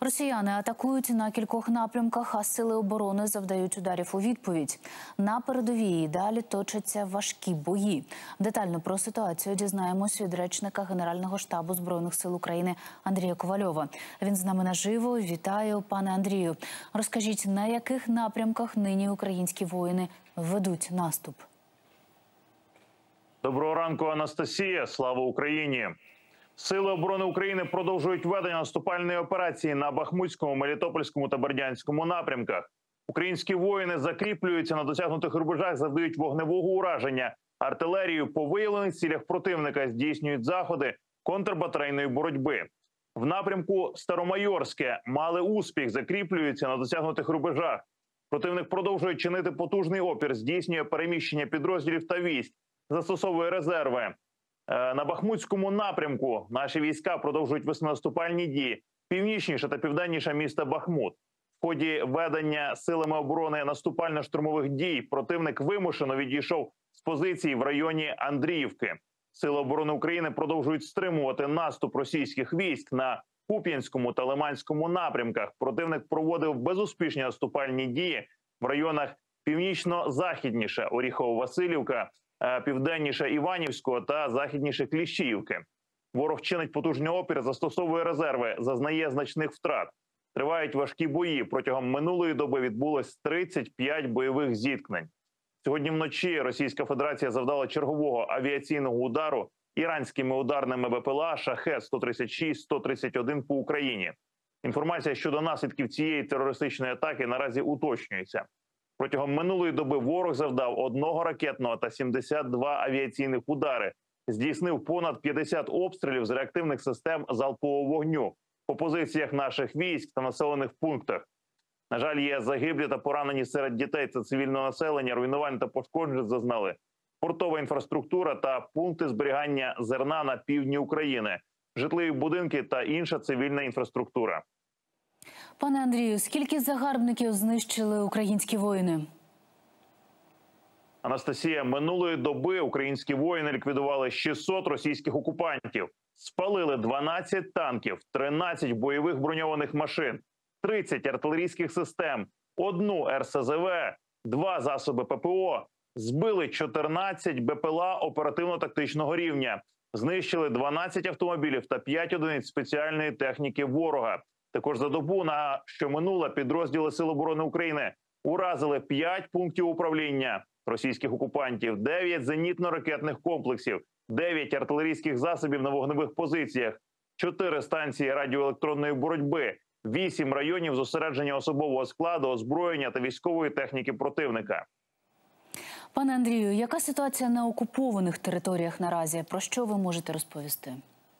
Росіяни атакують на кількох напрямках, а сили оборони завдають ударів у відповідь. На передовій далі точаться важкі бої. Детально про ситуацію дізнаємось від речника Генерального штабу Збройних сил України Андрія Ковальова. Він з нами наживо. Вітаю, пане Андрію. Розкажіть, на яких напрямках нині українські воїни ведуть наступ? Доброго ранку, Анастасія. Слава Україні! Сили оборони України продовжують ведення наступальної операції на Бахмутському, Мелітопольському та Бердянському напрямках. Українські воїни закріплюються на досягнутих рубежах, завдають вогневого ураження артилерію по виявлених цілях противника, здійснюють заходи контрбатарейної боротьби. В напрямку Старомайорське мали успіх, закріплюються на досягнутих рубежах. Противник продовжує чинити потужний опір, здійснює переміщення підрозділів та військ, застосовує резерви. На Бахмутському напрямку наші війська продовжують вести наступальні дії північніше та південніше міста Бахмут. В ході ведення силами оборони наступально-штурмових дій противник вимушено відійшов з позицій в районі Андріївки. Сили оборони України продовжують стримувати наступ російських військ на Куп'янському та Лиманському напрямках. Противник проводив безуспішні наступальні дії в районах північно-західніше Оріхово-Василівка, південніше Іванівського та західніше Кліщіївки. Ворог чинить потужний опір, застосовує резерви, зазнає значних втрат. Тривають важкі бої. Протягом минулої доби відбулось 35 бойових зіткнень. Сьогодні вночі Російська Федерація завдала чергового авіаційного удару іранськими ударними БПЛА Шахед-136-131 по Україні. Інформація щодо наслідків цієї терористичної атаки наразі уточнюється. Протягом минулої доби ворог завдав 1 ракетного та 72 авіаційних удари, здійснив понад 50 обстрілів з реактивних систем залпового вогню по позиціях наших військ та населених пунктах. На жаль, є загиблі та поранені серед дітей та цивільного населення, руйнувань та пошкоджень зазнали портова інфраструктура та пункти зберігання зерна на півдні України, житлові будинки та інша цивільна інфраструктура. Пане Андрію, скільки загарбників знищили українські воїни? Анастасія, минулої доби українські воїни ліквідували 600 російських окупантів, спалили 12 танків, 13 бойових броньованих машин, 30 артилерійських систем, 1 РСЗВ, 2 засоби ППО, збили 14 БПЛА оперативно-тактичного рівня, знищили 12 автомобілів та 5 одиниць спеціальної техніки ворога. Також за добу, що минула, підрозділи Сил оборони України уразили 5 пунктів управління російських окупантів, 9 зенітно-ракетних комплексів, 9 артилерійських засобів на вогневих позиціях, 4 станції радіоелектронної боротьби, 8 районів зосередження особового складу, озброєння та військової техніки противника. Пане Андрію, яка ситуація на окупованих територіях наразі? Про що ви можете розповісти?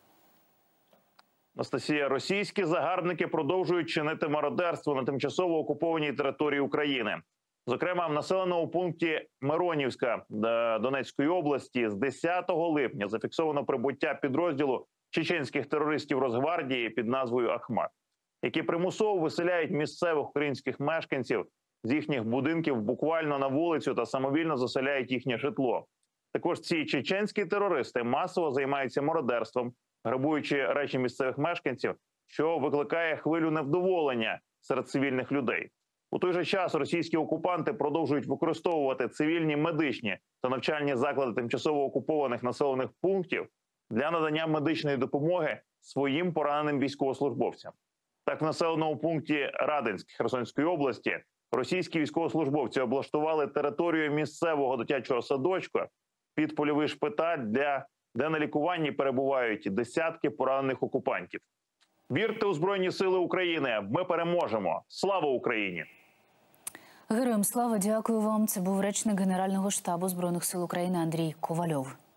Анастасія, російські загарбники продовжують чинити мародерство на тимчасово окупованій території України. Зокрема, в населеному пункті Миронівська Донецької області з 10 липня зафіксовано прибуття підрозділу чеченських терористів Росгвардії під назвою «Ахмат», які примусово виселяють місцевих українських мешканців з їхніх будинків буквально на вулицю та самовільно заселяють їхнє житло. Також ці чеченські терористи масово займаються мародерством, грабуючи речі місцевих мешканців, що викликає хвилю невдоволення серед цивільних людей. У той же час російські окупанти продовжують використовувати цивільні медичні та навчальні заклади тимчасово окупованих населених пунктів для надання медичної допомоги своїм пораненим військовослужбовцям. Так, в населеному пункті Радинськ Херсонської області російські військовослужбовці облаштували територію місцевого дитячого садочка під польовий шпиталь, де на лікуванні перебувають десятки поранених окупантів. Вірте у Збройні Сили України! Ми переможемо! Слава Україні! Героям слава, дякую вам. Це був речник Генерального штабу Збройних сил України Андрій Ковальов.